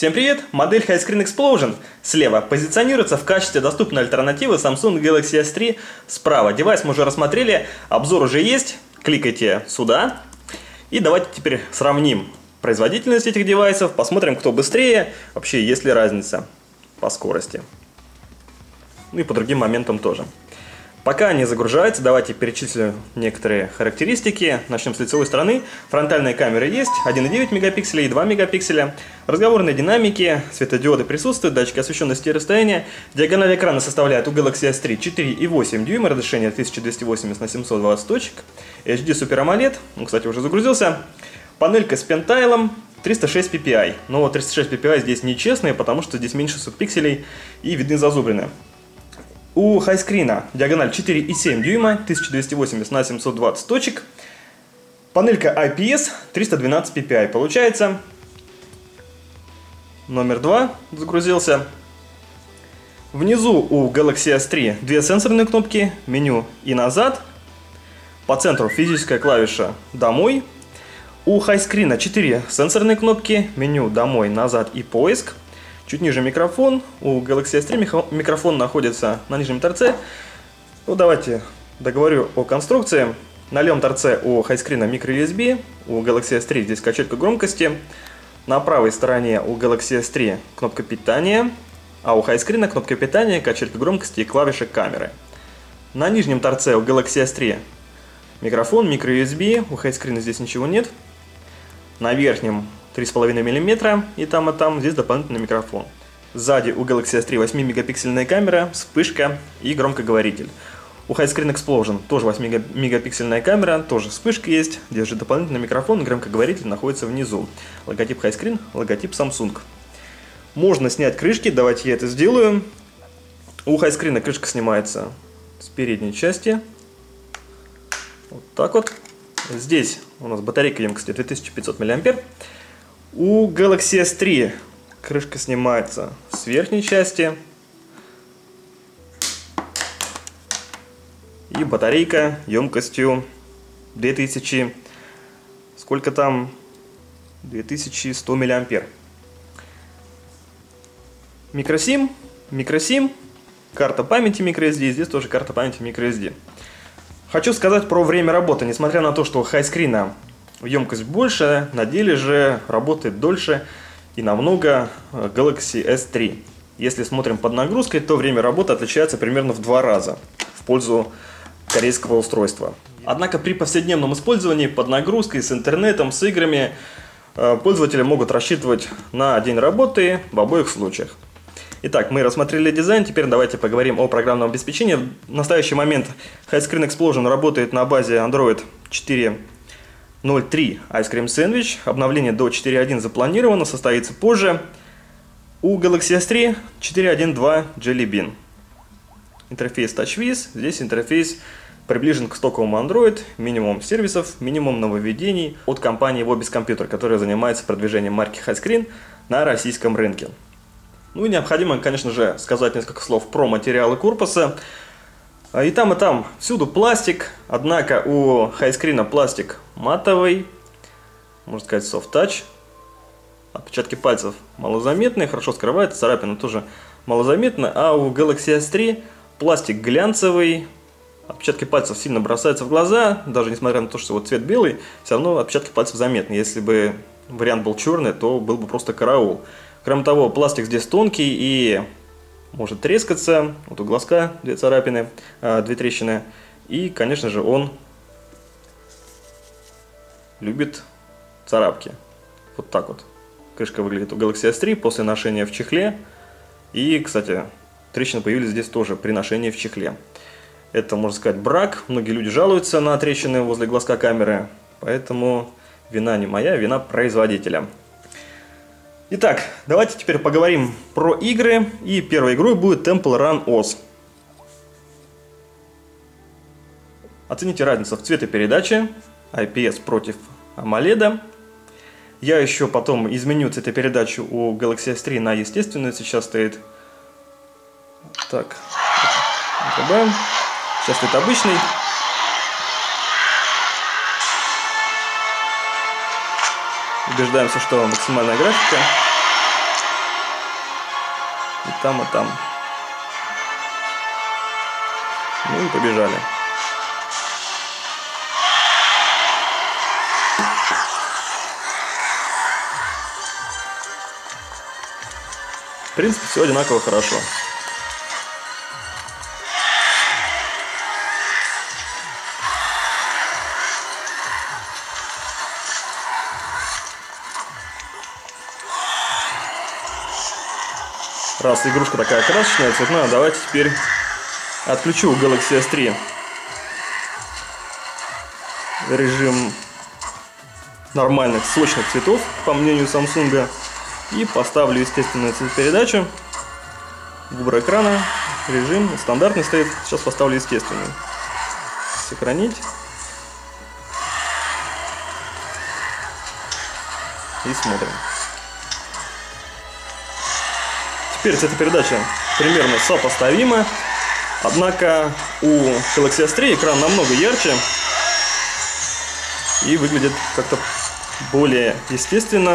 Всем привет! Модель HiScreen Explosion слева позиционируется в качестве доступной альтернативы Samsung Galaxy S3 справа. Девайс мы уже рассмотрели, обзор уже есть, кликайте сюда. И давайте теперь сравним производительность этих девайсов, посмотрим, кто быстрее, вообще есть ли разница по скорости. Ну и по другим моментам тоже. Пока они загружаются, давайте перечислю некоторые характеристики. Начнем с лицевой стороны. Фронтальные камеры есть, 1,9 мегапикселя и 2 мегапикселя. Разговорные динамики, светодиоды присутствуют, датчики освещенности и расстояния. Диагональ экрана составляет у Galaxy S3 4,8 дюйма, разрешение 1280 на 720 точек. HD Super AMOLED, он, кстати, уже загрузился. Панелька с пентайлом, 306 ppi. Но 306 ppi здесь нечестные, потому что здесь меньше субпикселей и видны зазубрины. У HiScreen диагональ 4,7 дюйма, 1280 на 720 точек. Панелька IPS, 312 ppi. Получается, номер 2 загрузился. Внизу у Galaxy S3 две сенсорные кнопки, меню и назад. По центру физическая клавиша «Домой». У HiScreen 4 сенсорные кнопки, меню «Домой», «Назад» и «Поиск». Чуть ниже микрофон. У Galaxy S3 микрофон находится на нижнем торце. Ну, давайте договорю о конструкции. На левом торце у HiScreen microUSB, у Galaxy S3 здесь качелька громкости. На правой стороне у Galaxy S3 кнопка питания, а у HiScreen кнопка питания, качелька громкости и клавиша камеры. На нижнем торце у Galaxy S3 микрофон, microUSB, у HiScreen здесь ничего нет. На верхнем 3,5 мм и там здесь дополнительный микрофон. Сзади у Galaxy S3 8-мегапиксельная камера, вспышка и громкоговоритель. У HiScreen Explosion тоже 8-мегапиксельная камера, тоже вспышка есть, здесь же дополнительный микрофон и громкоговоритель находится внизу. Логотип HiScreen, логотип Samsung. Можно снять крышки, давайте я это сделаю. У HiScreen крышка снимается с передней части. Вот так вот. Здесь у нас батарейка емкостью 2500 мАh. У Galaxy S3 крышка снимается с верхней части. И батарейка емкостью 2000, сколько там, 2100 мАh. Микросим, карта памяти microSD, здесь тоже карта памяти microSD. Хочу сказать про время работы. Несмотря на то, что у HiScreen емкость больше, на деле же работает дольше и намного Galaxy S3. Если смотрим под нагрузкой, то время работы отличается примерно в 2 раза в пользу корейского устройства. Однако при повседневном использовании под нагрузкой, с интернетом, с играми, пользователи могут рассчитывать на день работы в обоих случаях. Итак, мы рассмотрели дизайн, теперь давайте поговорим о программном обеспечении. В настоящий момент HiScreen Explosion работает на базе Android 4.0.3 Ice Cream Sandwich. Обновление до 4.1 запланировано, состоится позже. У Galaxy S3 4.1.2 Jelly Bean. Интерфейс TouchWiz, здесь интерфейс приближен к стоковому Android, минимум сервисов, минимум нововведений от компании Vobis Computer, которая занимается продвижением марки HiScreen на российском рынке. Ну и необходимо, конечно же, сказать несколько слов про материалы корпуса. И там всюду пластик, однако у HiScreen пластик матовый, можно сказать soft touch. Отпечатки пальцев малозаметные, хорошо скрывается, царапины тоже малозаметны. А у Galaxy S3 пластик глянцевый, отпечатки пальцев сильно бросаются в глаза, даже несмотря на то, что вот цвет белый, все равно отпечатки пальцев заметны. Если бы вариант был черный, то был бы просто караул. Кроме того, пластик здесь тонкий и может трескаться. Вот у глазка 2 царапины, 2 трещины. И, конечно же, он любит царапки. Вот так вот крышка выглядит у Galaxy S3 после ношения в чехле. И, кстати, трещины появились здесь тоже при ношении в чехле. Это, можно сказать, брак. Многие люди жалуются на трещины возле глазка камеры. Поэтому вина не моя, вина производителя. Итак, давайте теперь поговорим про игры. И первой игрой будет Temple Run OS. Оцените разницу в цветопередаче. IPS против AMOLED. Я еще потом изменю цветопередачу у Galaxy S3 на естественную. Сейчас стоит... Так, забавим. Сейчас стоит обычный. Убеждаемся, что максимальная графика. там, и там. Ну и побежали. В принципе, все одинаково хорошо. Раз игрушка такая красочная, цветная, давайте теперь отключу Galaxy S3 режим нормальных сочных цветов, по мнению Samsung, и поставлю естественную цветопередачу. Выбор экрана, режим стандартный стоит, сейчас поставлю естественный. Сохранить. И смотрим. Теперь цветопередача примерно сопоставима, однако у Galaxy S3 экран намного ярче и выглядит как-то более естественно.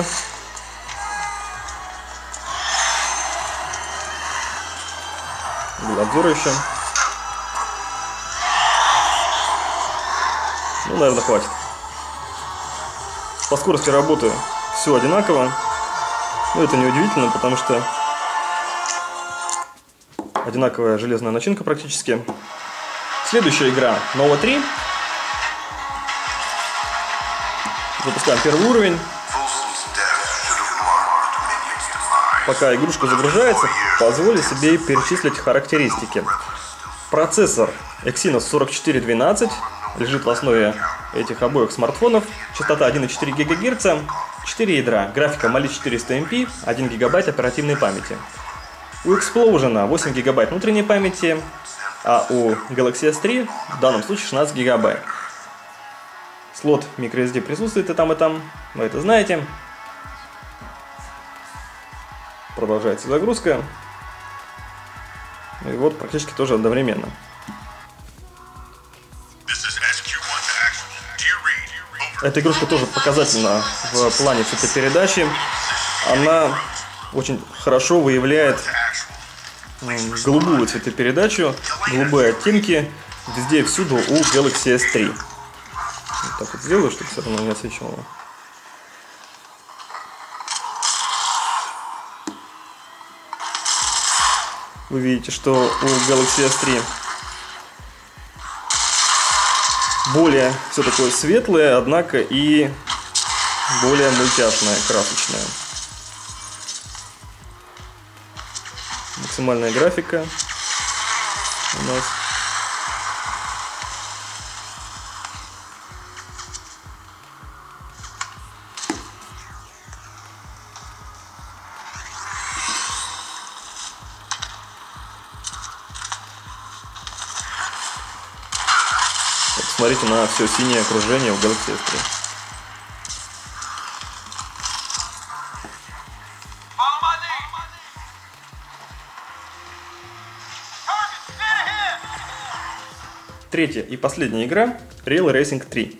Обзор еще. Ну, наверное, хватит. По скорости работы все одинаково. Но это не удивительно, потому что одинаковая железная начинка практически. Следующая игра Nova 3. Запускаем первый уровень. Пока игрушка загружается, позволю себе перечислить характеристики. Процессор Exynos 4412 лежит в основе этих обоих смартфонов. Частота 1,4 ГГц, 4 ядра, графика Mali 400MP, 1 ГБ оперативной памяти. У Explosion 8 ГБ внутренней памяти, а у Galaxy S3 в данном случае 16 ГБ. Слот microSD присутствует и там, вы это знаете. Продолжается загрузка. И вот практически тоже одновременно. Эта игрушка тоже показательна в плане цветопередачи. Она очень хорошо выявляет голубую цветопередачу, голубые оттенки везде и всюду у Galaxy S3. Вот так вот сделаю, чтобы все равно не отсвечивало. Вы видите, что у Galaxy S3 более все такое светлое, однако и более мультяшное, красочное. Максимальная графика у нас. Смотрите на все синее окружение в Galaxy S3. Третья и последняя игра Real Racing 3.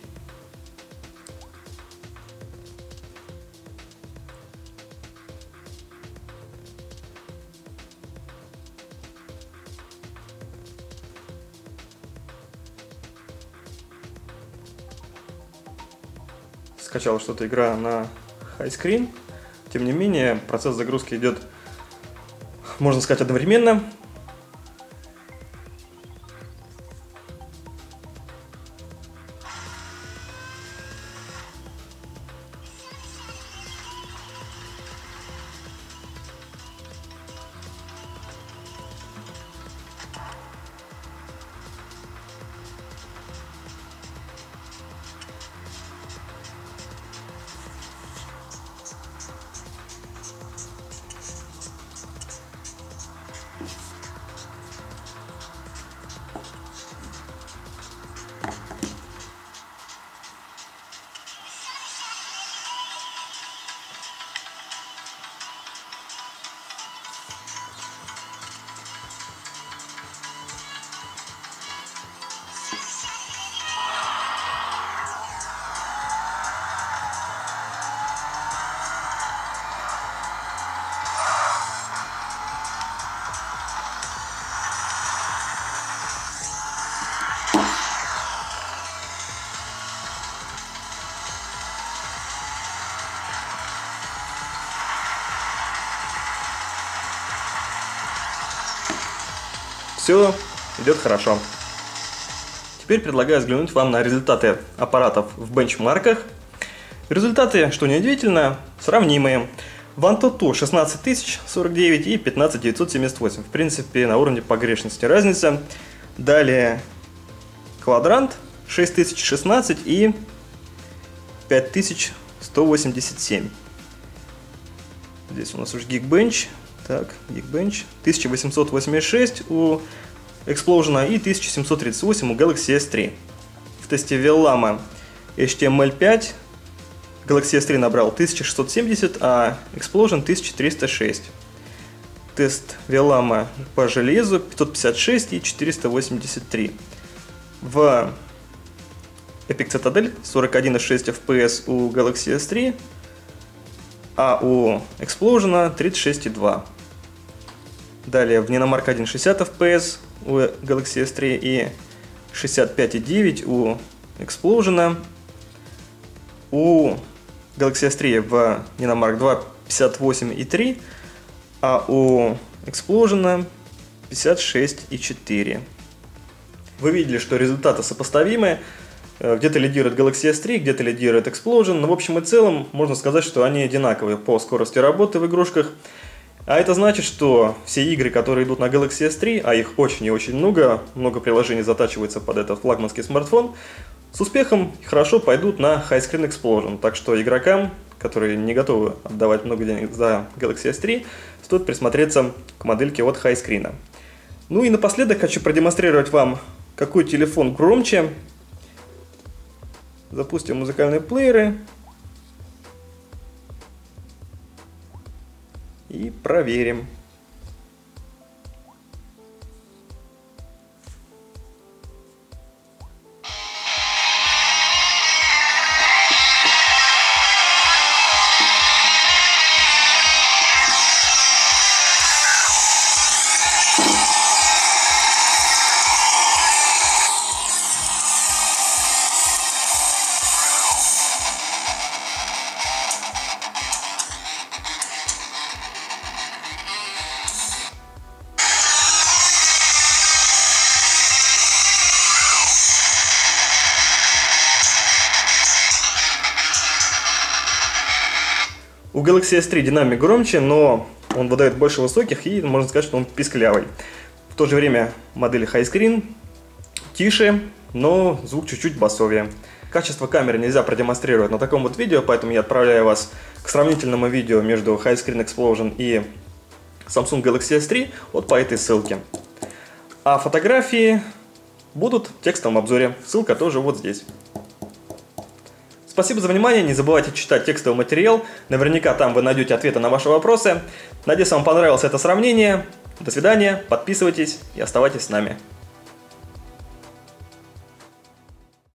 Скачала что-то игра на high screen. Тем не менее, процесс загрузки идет, можно сказать, одновременно. все идет хорошо. Теперь предлагаю взглянуть вам на результаты аппаратов в бенчмарках. Результаты, что неудивительно, сравнимые. Antutu 16049 и 15978. В принципе, на уровне погрешности разница. Далее Quadrant 6016 и 5187. Здесь у нас уже Geekbench. Так, Geekbench. 1886 у Explosion и 1738 у Galaxy S3. В тесте Vellama HTML5 Galaxy S3 набрал 1670, а Explosion 1306. Тест Vellama по железу 556 и 483. В Epic Citadel 41,6 FPS у Galaxy S3, а у Explosion 36,2. Далее в Ninomark 1,60 FPS у Galaxy S3 и 65,9 у Explosion. У Galaxy S3 в Ninomark 2 58,3, а у Explosion 56,4. Вы видели, что результаты сопоставимы. Где-то лидирует Galaxy S3, где-то лидирует Explosion. Но в общем и целом можно сказать, что они одинаковые по скорости работы в игрушках. А это значит, что все игры, которые идут на Galaxy S3, а их очень и очень много приложений затачивается под этот флагманский смартфон, с успехом хорошо пойдут на High Screen Explosion. Так что игрокам, которые не готовы отдавать много денег за Galaxy S3, стоит присмотреться к модельке от High Screen. Ну и напоследок хочу продемонстрировать вам, какой телефон громче. Запустим музыкальные плееры и проверим. У Galaxy S3 динамик громче, но он выдает больше высоких и можно сказать, что он писклявый. В то же время модели High Screen тише, но звук чуть-чуть басовее. Качество камеры нельзя продемонстрировать на таком вот видео, поэтому я отправляю вас к сравнительному видео между High Screen Explosion и Samsung Galaxy S3 вот по этой ссылке. А фотографии будут в текстовом обзоре, ссылка тоже вот здесь. Спасибо за внимание, не забывайте читать текстовый материал, наверняка там вы найдете ответы на ваши вопросы. Надеюсь, вам понравилось это сравнение. До свидания, подписывайтесь и оставайтесь с нами.